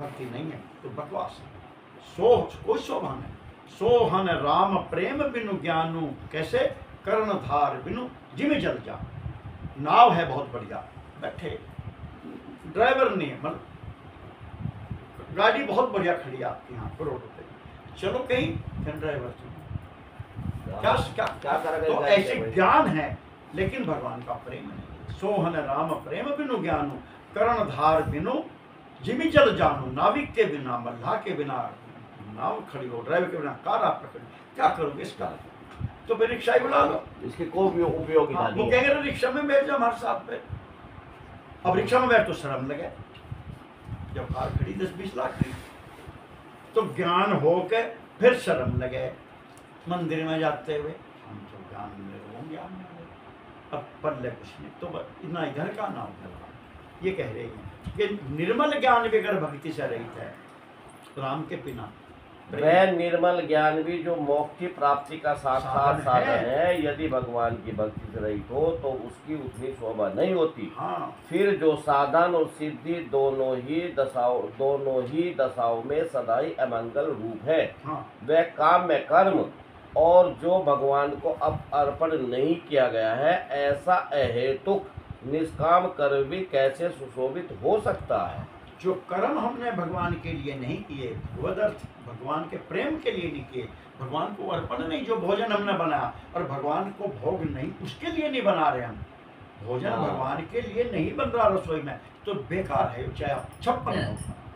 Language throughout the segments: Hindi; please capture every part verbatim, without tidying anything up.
भक्ति नहीं है तो बकवास है। सो कोई शोभन है। सोहन राम प्रेम बिनु ज्ञानु, कैसे कर्णधार बिनु जिम जल जा। नाव है बहुत बढ़िया, बैठे, ड्राइवर नहीं है, मतलब गाड़ी बहुत बढ़िया खड़ी है आपके यहाँ करोड़ रुपए, चलो कहीं ड्राइवर क्या क्या क्या करेगा। तो ऐसे ज्ञान है लेकिन भगवान का प्रेम नहीं। सोहन राम प्रेम बिनु ज्ञानु, कर्णधार बिनु जिमी जल जानू। नाविक के बिना, मल्लाह के बिना नाव खड़ी हो, ड्राइवर के बिना कार आप पकड़ी, क्या करोगे इसका? तो फिर रिक्शा ही बुला लो, इसके कोई उपयोगिता नहीं। वो कहेंगे रिक्शा में बैठ जाओ हमारे साथ में। अब रिक्शा में बैठ तो शर्म लगे, जब कार खड़ी दस बीस लाख की, तो ज्ञान हो के फिर शर्म लगे। मंदिर में जाते हुए हम तो ज्ञान मिले, वो ज्ञान मिले, अब पल्ले कुछ नहीं, तो इतना इधर का ना उधर। ये कह रही है कि निर्मल ज्ञान भी अगर भक्ति से रहित है राम के बिना, वह निर्मल ज्ञान भी जो मोक्ष की प्राप्ति का साक्षात साधन है, है, यदि भगवान की भक्ति से रहित हो तो उसकी उतनी शोभा नहीं होती। हाँ। फिर जो साधन और सिद्धि दोनों ही दशाओं दोनों ही दशाओं में सदा ही अमंगल रूप है। हाँ। वह काम में कर्म और जो भगवान को अब अर्पण नहीं किया गया है, ऐसा अहेतुक निष्काम कर्म भी कैसे सुशोभित हो सकता है। जो कर्म हमने भगवान के लिए नहीं किए, भगवदर्थ भगवान के प्रेम के लिए नहीं किए, भगवान को अर्पण नहीं, जो भोजन हमने बनाया और भगवान को भोग नहीं, उसके लिए नहीं बना रहे हम भोजन, भगवान के लिए नहीं बन रहा रसोई में, तो बेकार है। चाहे छप्पन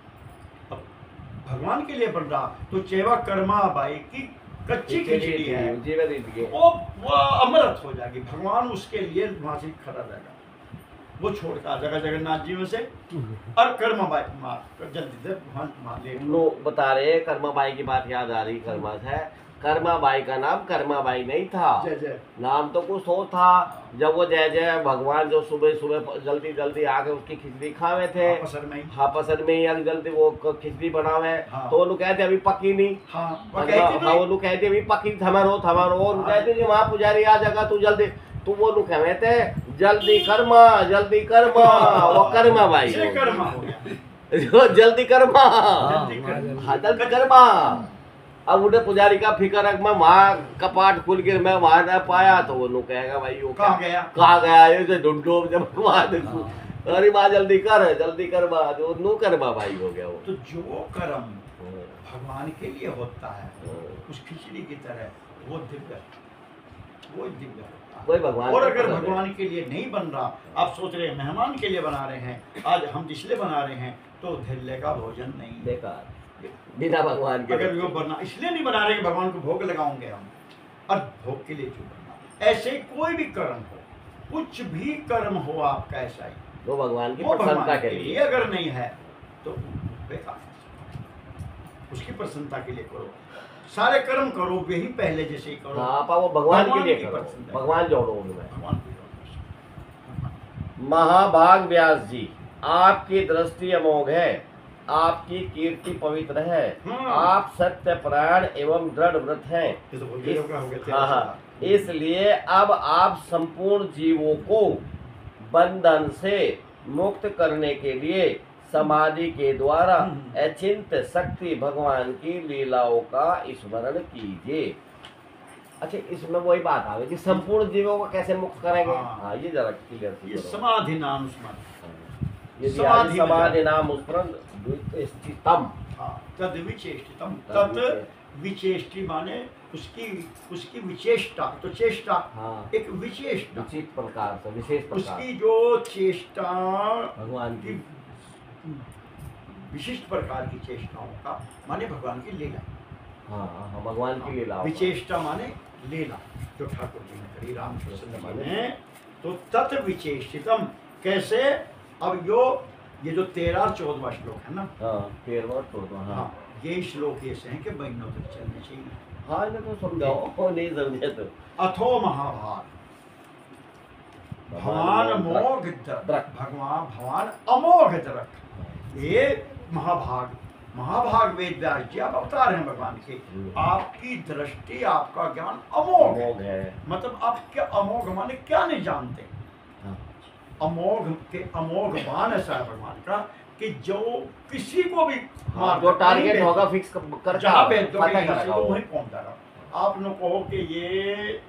अब भगवान के लिए बन रहा तो चेवा कर्मा बाई की कच्ची खिचड़ी है, वो वो अमृत हो जाएगी। भगवान उसके लिए वहां से खड़ा रहेगा, वो छोड़ कर जगह जगन्नाथ जी में से और कर्म बाई मार जल्दी से लोग बता रहे कर्मा बाई की बात याद आ रही। कर्मा है, कर्मा बाई का नाम कर्मा बाई नहीं था, जय जय नाम तो कुछ और था। जब वो जय जय भगवान जो सुबह सुबह जल्दी जल्दी आके उसकी खिचड़ी खावे थे, हाँ पसंद में ही जल्दी वो खिचड़ी बनावे, हाँ। तो वो लोग कहते अभी पकी नहीं, हाँ वो लोग कहते अभी पकी थमरो थमरो, वो कहते जी वहाँ पुजारी आ जाएगा तू जल्दी, तो वो लोग कह थे जल्दी कर्मा जल्दी कर्मा, वो कर्मा बाई कर्मा हो गया, जो जल्दी कर्मा, हाँ जल्दी कर्मा। अब उन्हें पुजारी का फिक्र है, मैं वहाँ कपाट खुल के मैं वहाँ न पाया, तो वो लोग कहेगा भाई वो कहाँ गया कहाँ गया ये ढूंढो, जब वहाँ अरे माँ जल्दी कर जल्दी कर्मा, जो नो कर्मा भाई हो गया वो। तो जो कर्म भगवान के लिए होता है उस खिचड़ी की तरह, वो दिव्य वो दिव्य कोई भगवान। और अगर भगवान के लिए नहीं बन रहा, आप सोच रहे हैं मेहमान के लिए बना रहे हैं, आज हम इसलिए बना रहे हैं, तो धिल्ले का भोजन नहीं, बेकार बिना भगवान के। अगर वो बना इसलिए नहीं बना रहे कि भगवान को भोग लगाओगे हम, और भोग के लिए क्यों बनना। ऐसे कोई भी कर्म हो, कुछ भी कर्म हो आपका ऐसा ही, वो भगवान की वो प्रसन्नता भगवान के के लिए लिए अगर नहीं है तो बेकार, उसकी प्रसन्नता के लिए करो, सारे कर्म करो वही पहले जैसे ही करो। हाँ पा वो भगवान, भगवान के लिए करो, भगवान जोड़ो उनमें, भगवान। महाभाग व्यास जी, आपकी दृष्टि अमोघ है, आपकी कीर्ति पवित्र है, आप सत्य परायण एवं दृढ़ व्रत हैं। इस, हाँ हाँ इसलिए अब आप संपूर्ण जीवों को बंधन से मुक्त करने के लिए समाधि के द्वारा अचिंत शक्ति भगवान की लीलाओं का स्मरण कीजिए। अच्छा इसमें वही बात आ गई कि संपूर्ण जीवों को कैसे मुक्त करेंगे। हाँ, हाँ ये जरा क्लियर ये समाधि नाम स्मरण, समाधि समाधि नाम स्मरण द्वितीयम, तद विचेष्टितम, तद विचेष्टि माने उसकी उसकी विचेष्टा, तो चेष्टा हाँ, एक विचेष्टा, विशेष प्रकार से विशेष प्रकार, उसकी जो चेष्टा भगवान की विशिष्ट प्रकार की चेष्टाओं का माने भगवान की लीला। हाँ हाँ भगवान की लीला, विचेष्टा माने लीला जो ठाकुर जी ने करी रामकृष्ण जी ने, तो तत् विचेष्टितम कैसे। अब यो ये जो तेरह चौदहवा श्लोक है ना, हाँ तेरहवा चौदहवा, हाँ ये श्लोक ऐसे हैं कि महीनों तक चलने चाहिए। हाँ इन्हें तो समझाओ, नहीं समझे तो। अथो महाभाग भगवान अमोघ दरक, भगवान भगवान अमोघ दरक, ये महाभाग महाभाग वेद व्यास जी आप अवतार हैं भगवान के, आपकी दृष्टि आपका ज्ञान अमोघ है। मतलब आप क्या अमोघ माने क्या नहीं जानते, अमोघ के अमोघ बान ऐसा है भगवान का कि जो किसी को भी हाँ, मार जो दे, टारगेट कहीं होगा पे, फिक्स कर जहाँ पे दौड़ेगी फतह किसी करेगा को वो। वहीं पहुंच जाएगा। आप लोग कहो कि ये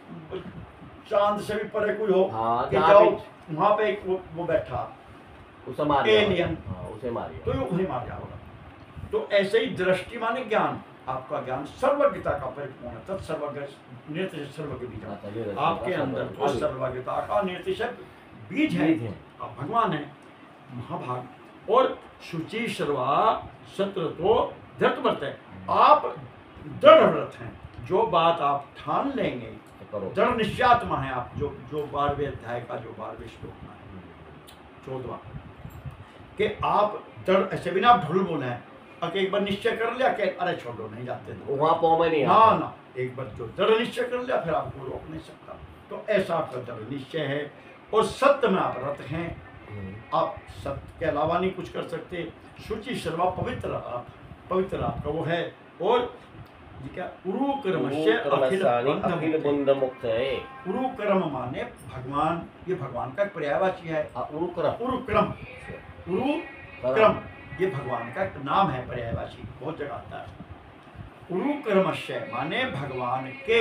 चांद से भी परे कोई हो हाँ, कि जहाँ जाओ पे- वहां पे एक वो, वो बैठा उसे मारिए, एलियन, हाँ, उसे मारिए। तो ये उन्हें मार जाओगा। तो ऐसे ही दृष्टि माने ज्ञान, आपका ज्ञान सर्वज्ञता का परिपूर्ण है। तत्सर्वज्ञ निर्तिशय सर्वज्ञ बीज, अच्छा, ये रखिए, आपके बस अंदर अब- तो अब- सर्वज्ञता का निर्तिशय बीज है। बीज है। आप भगवान है महाभाग। और शुचि सर्वा सत्र तो धृत व्रत है, आप दृढ़ व्रत हैं। जो बात आप ठान लेंगे, तो करो। दृढ़ निश्चयात्मा है आप। जो जो बारहवें अध्याय का जो बारहवें श्लोक में है चौदवा, कि आप दृढ़, ऐसे भी ना आप ढुल बोले हैं अगर एक बार निश्चय कर लिया कि अरे छोड़ो नहीं जाते तो वहाँ पाँव में नहीं ना आता। ना, एक बार जो दृढ़ निश्चय कर लिया फिर आपको रोक नहीं सकता। तो ऐसा आपका दृढ़ निश्चय है। और सत्य में आप रत हैं, आप सत्य के अलावा नहीं कुछ कर सकते। शुचि सर्वा पवित्र, आप पवित्र आपका वो है। और ये क्या उरु कर्मस्य अखिल अखिल बंध बंध मुक्त है। उरु कर्म माने भगवान, ये भगवान का एक पर्यायवाची है। हाँ, उरु क्रम। उरु क्रम, उरु क्रम ये भगवान का एक नाम है पर्यायवाची, बहुत जगह आता है। उरु कर्मस्य माने भगवान के,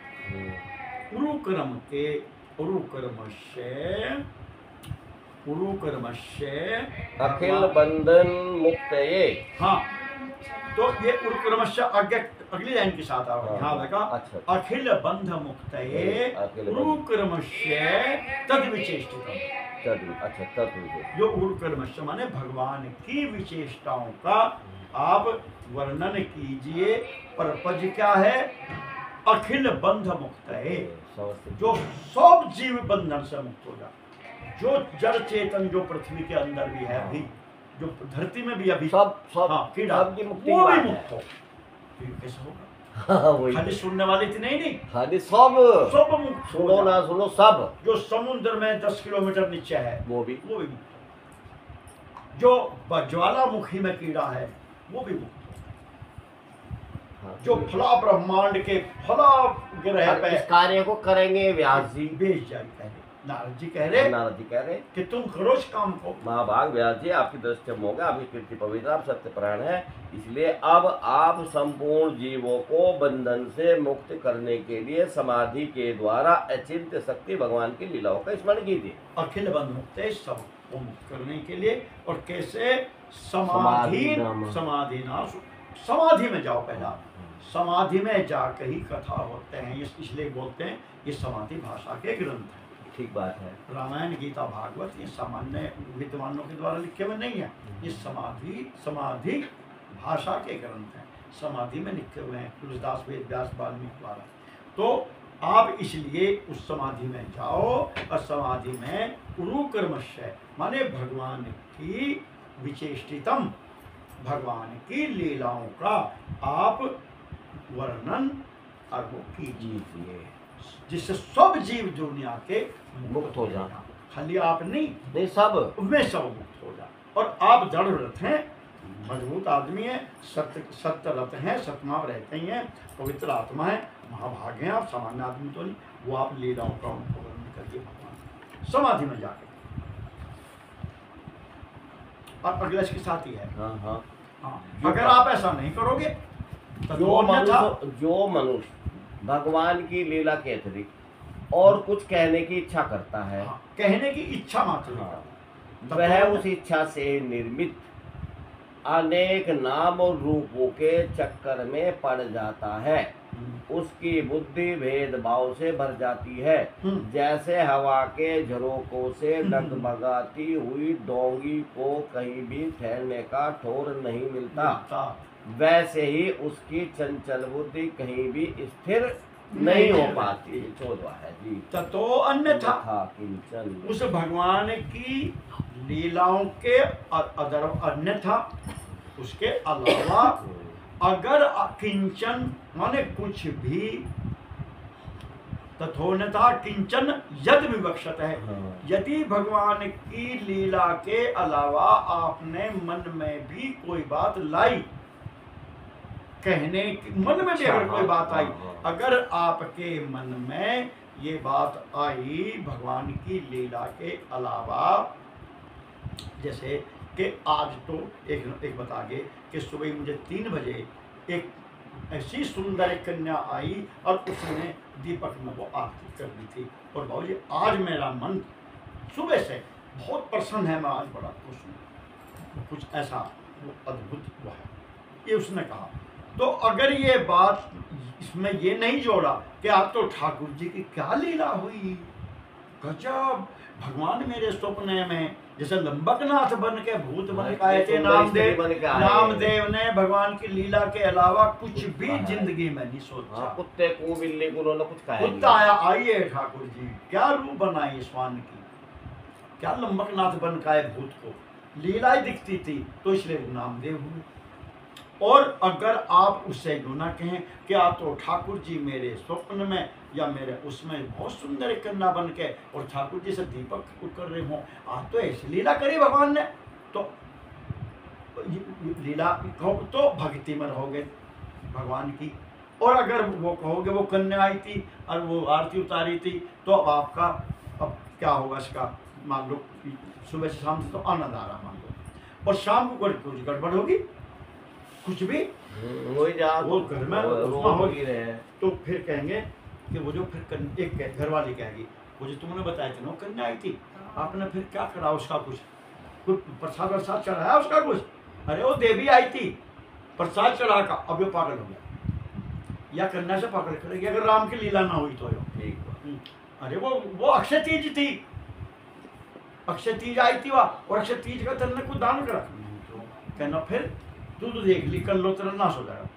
उरु कर्म के, उरु कर्मस्य, उरु कर्मस्य अखिल बंधन मुक्त है। हाँ, तो ये उरु कर्मस्य आगे अगली लाइन के साथ आओ, यहाँ देखा अच्छा। अखिल बंध मुक्त अखिल बंध- उरु कर्मस्य तद विचेष्टितम। तत्व, अच्छा तत्व। जो उरु कर्मस्य माने भगवान की विशेषताओं का आप वर्णन कीजिए। पर्पज क्या है? अखिल बंध मुक्त है, जो सब जीव बंधन से मुक्त हो जाए। जो जड़ चेतन जो पृथ्वी के अंदर भी है अभी, जो धरती में भी अभी सब सब हाँ, कीड़ा सबकी मुक्ति वो की भी बात है। मुक्त हो, तो ये कैसे होगा? हाँ, वही। खाली सुनने वाले इतने ही नहीं, हाँ जी, सब सब मुक्त हो सुनो जाए। ना सुनो सब। जो समुद्र में दस किलोमीटर नीचे है वो भी वो भी मुक्त हो। जो ज्वालामुखी में कीड़ा है वो भी मुक्त हो। हाँ। जो फला ब्रह्मांड के फला ग्रह अब पे इस कार्य को करेंगे व्यास जी। बेच जाए कह रहे, नारद जी कह रहे नारद जी कह रहे कि तुम करो इस काम को। महाभाग व्यास जी, आपकी दृष्टि में होगा, आपकी कीर्ति पवित्र, आप सत्यपरायण है। इसलिए अब आप संपूर्ण जीवों को बंधन से मुक्त करने के लिए समाधि के द्वारा अचिंत्य शक्ति भगवान की लीलाओं का स्मरण कीजिए। अखिल बंध मुक्त है, सब को मुक्त करने के लिए। और कैसे? समाधि समाधि नाम। समाधि नाम, समाधि में जाओ। पहला समाधि में जाकर ही कथा होते हैं, इस- इसलिए बोलते हैं ये समाधि भाषा के ग्रंथ हैं। ठीक बात है। रामायण गीता भागवत ये सामान्य विद्वानों के द्वारा लिखे हुए नहीं है, ये समाधि समाधि भाषा के ग्रंथ हैं, समाधि में लिखे हुए हैं तुलसीदास वेद व्यास वाल्मीकि द्वारा। तो आप इसलिए उस समाधि में जाओ, और समाधि में उरु कर्मस्य माने भगवान की विचेष्टितम, भगवान की लीलाओं का आप वर्णन और वो कीजिए, जिससे सब जीव दुनिया के मुक्त हो जाए। खाली आप नहीं, नहीं सब उनमें सब मुक्त हो जाए। और आप दृढ़ व्रत हैं, मजबूत आदमी है, सत्य सत्य रत हैं, सतमाव रहते ही हैं, पवित्र आत्मा है, महाभाग हैं आप, सामान्य आदमी तो नहीं। वो आप लीलाओं का उनको वर्णन करिए भगवान समाधि में जाकर। और अगला इसके साथ ही है। हाँ हाँ। हाँ, अगर आप ऐसा नहीं करोगे तो जो अन्यथा मनुष्य जो मनुष्य भगवान की लीला के अतिरिक्त और कुछ कहने की इच्छा करता है, हाँ, कहने की इच्छा मात्र हाँ, करता है। वह तब उस इच्छा से निर्मित अनेक नाम और रूपों के चक्कर में पड़ जाता है। हम्म, उसकी बुद्धि भेदभाव से भर जाती है, हम्म, जैसे हवा के झरोकों से डगमगाती हुई डोंगी को कहीं भी ठहरने का ठौर नहीं मिलता, मिलता। वैसे ही उसकी चंचल बुद्धि कहीं भी स्थिर नहीं हो पाती। चौदवा है जी। ततो अन्यथा, था किंचन। उस भगवान की लीलाओं के अ- अदर अन्यथा, उसके अलावा अगर किंचन माने कुछ भी, तथोन्यथा किंचन यद विवक्षत है, हाँ। यदि भगवान की लीला के अलावा आपने मन में भी कोई बात लाई, कहने की मन में भी अगर कोई बात आई, अगर आपके मन में ये बात आई भगवान की लीला के अलावा, जैसे कि आज तो एक एक बता गए कि सुबह मुझे तीन बजे एक ऐसी सुंदर एक कन्या आई और उसने दीपक में वो आरती कर दी थी। और बाबूजी आज मेरा मन सुबह से बहुत प्रसन्न है, मैं आज बड़ा खुश हूँ, कुछ ऐसा वो अद्भुत हुआ है, ये उसने कहा। तो अगर ये बात इसमें ये नहीं जोड़ा कि आप तो ठाकुर जी की क्या लीला हुई, गजब, भगवान मेरे सपने में जैसे लंबकनाथ बन के भूत बन के आए थे नामदेव, नामदेव ने भगवान की लीला के अलावा कुछ भी जिंदगी में नहीं सोचा। कुत्ते को बिल्ली को उन्होंने कुछ कहा कुत्ता आया, आइए ठाकुर जी क्या रूप बनाई स्वान की, क्या लंबकनाथ बन के आए भूत को, लीला ही दिखती थी तो इसलिए नामदेव हुए। और अगर आप उससे गुना कहें कि आप तो ठाकुर जी मेरे स्वप्न में या मेरे उसमें बहुत सुंदर एक कन्या बन के और ठाकुर जी से दीपक कर रहे हों, आज तो ऐसी लीला करी भगवान ने, तो लीला कहो तो भक्ति में रहोगे भगवान की। और अगर वो कहोगे वो कन्या आई थी और वो आरती उतारी थी तो अब आपका अब क्या होगा इसका, मान लो सुबह से शाम से तो आनंद आ रहा मान लो, और शाम को कुछ गड़बड़ होगी, कुछ भी वही जा वो घर में होगी रहे, तो फिर कहेंगे कि वो जो फिर एक घर वाली कहेगी वो जो तुमने बताया था ना कन्या आई थी, आपने फिर क्या करा उसका, कुछ कुछ प्रसाद प्रसाद चढ़ाया उसका कुछ, अरे वो देवी आई थी प्रसाद चढ़ा का, अब ये पागल हो गया, या कन्या से पागल करेगी अगर राम की लीला ना हुई तो यो। अरे वो वो अक्षय तीज थी, अक्षय तीज आई थी वह, और अक्षय तीज का तेरे को दान करा, कहना फिर तू तो देख ली कर लो तेरा नाश हो जाएगा,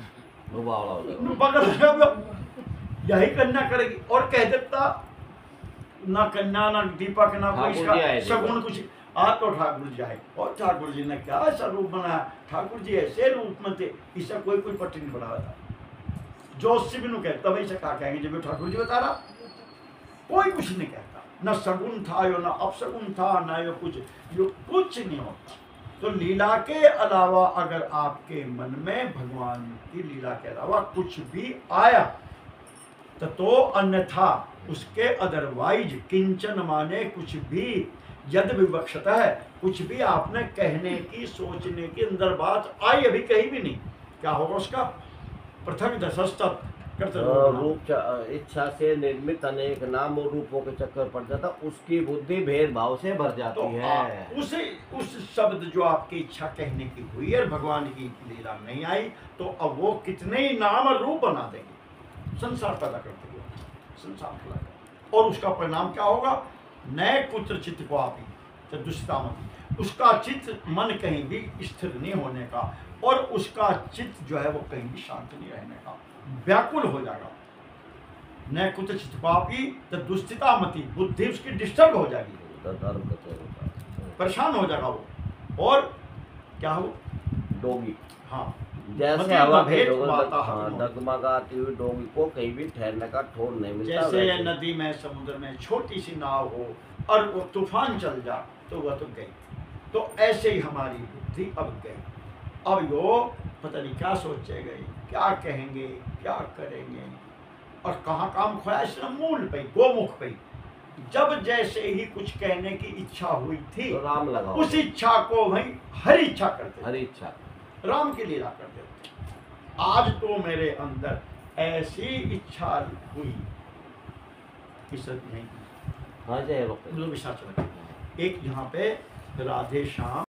यही कन्या करेगी। और कह देता ना कन्या ना दीपक ना कोई इसका सगुन कुछ, आज तो ठाकुर जी आए, और ठाकुर जी ने क्या ऐसा रूप बनाया, ठाकुर जी ऐसे रूप में थे इससे कोई कोई पट्टी नहीं पड़ा था, जोशी भी नहीं कहता भाई से क्या कहेंगे जब ठाकुर जी बता रहा, कोई कुछ नहीं कहता, ना सगुन था यो ना अपसगुन था ना यो कुछ, यो कुछ नहीं होता। तो लीला के अलावा अगर आपके मन में भगवान की लीला के अलावा कुछ भी आया तो, तो अन्यथा उसके अदरवाइज किंचन माने कुछ भी, यद विवक्षता है, कुछ भी आपने कहने की सोचने की अंदर बात आई अभी कहीं भी नहीं, क्या होगा उसका, पृथक दशस्तत् रूप इच्छा से निर्मित अनेक नाम और रूपों के चक्कर पड़ जाता, उसकी बुद्धि भेदभाव से भर जाती तो है। उस उस शब्द जो आपकी इच्छा कहने की हुई और भगवान की लीला नहीं आई तो अब वो कितने ही नाम और रूप बना देंगे, संसार पैदा कर देंगे, संसार पैदा कर, और उसका परिणाम क्या होगा, नए पुत्र चित्त को आप ही दुष्टामती, उसका चित्त मन कहीं भी स्थिर नहीं होने का, और उसका चित्त जो है वो कहीं भी शांत नहीं रहने का, व्याकुल हो जाएगा, न कुछ चित्पापी तो दुस्थिता मती, बुद्धि उसकी डिस्टर्ब हो जाएगी, परेशान हो जाएगा वो, और क्या हो डोगी, हाँ जैसे हवा डगमगाती हुई डोगी को कहीं भी ठहरने का ठोर नहीं मिलता, जैसे नदी में समुद्र में छोटी सी नाव हो और वो तूफान चल जा तो वह तो गई, तो ऐसे ही हमारी बुद्धि अब गई, अब वो पता नहीं क्या सोचेंगे, क्या कहेंगे, क्या करेंगे, और कहाँ काम खोया इसने मूल पे, गोमुख पे, जब जैसे ही कुछ कहने की इच्छा हुई थी तो राम लगा, उस इच्छा को वही हर इच्छा करते, हर इच्छा राम की लीला करते। आज तो मेरे अंदर ऐसी इच्छा हुई कि नहीं, हाँ जय एक यहाँ पे राधे श्याम